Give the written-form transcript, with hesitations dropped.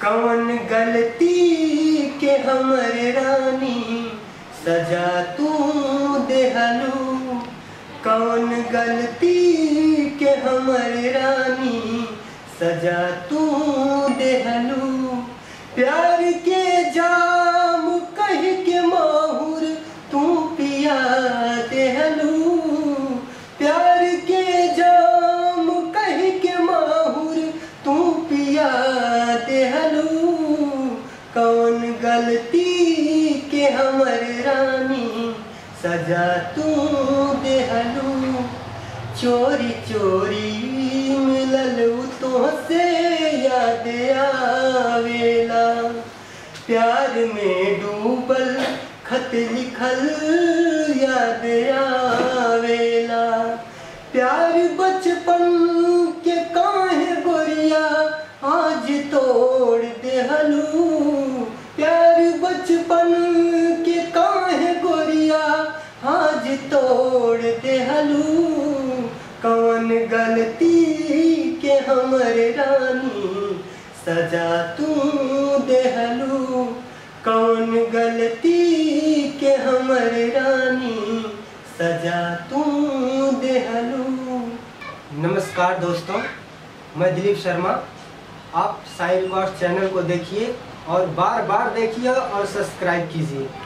कौन गलती के हमरे रानी सजा तू देहलू। कौन गलती के हमरे रानी सजा तू देहलू। प्यार के जाम कह के माहुर तू पिया देहलू। प्यार के जाम कह के माहुर तू पिया देहलू। कौन गलती के हमरे रानी सजा तू देहलू। चोरी चोरी मिलल तोहसे याद आवेला। प्यार में डूबल खत लिखल याद आवेला। प्यार बचपन के काहे गोरिया आज तोड़ देहलू। प्यार बचपन के काहे गोरिया आज तोड़ देहलू। कौन गलती के हमरे रानी सजा तू देहलू। कौन गलती के हमरे रानी सजा तू देहलू। नमस्कार दोस्तों, मैं दिलीप शर्मा। आप साई रिकॉर्ड्स चैनल को देखिए और बार बार देखिए और सब्सक्राइब कीजिए।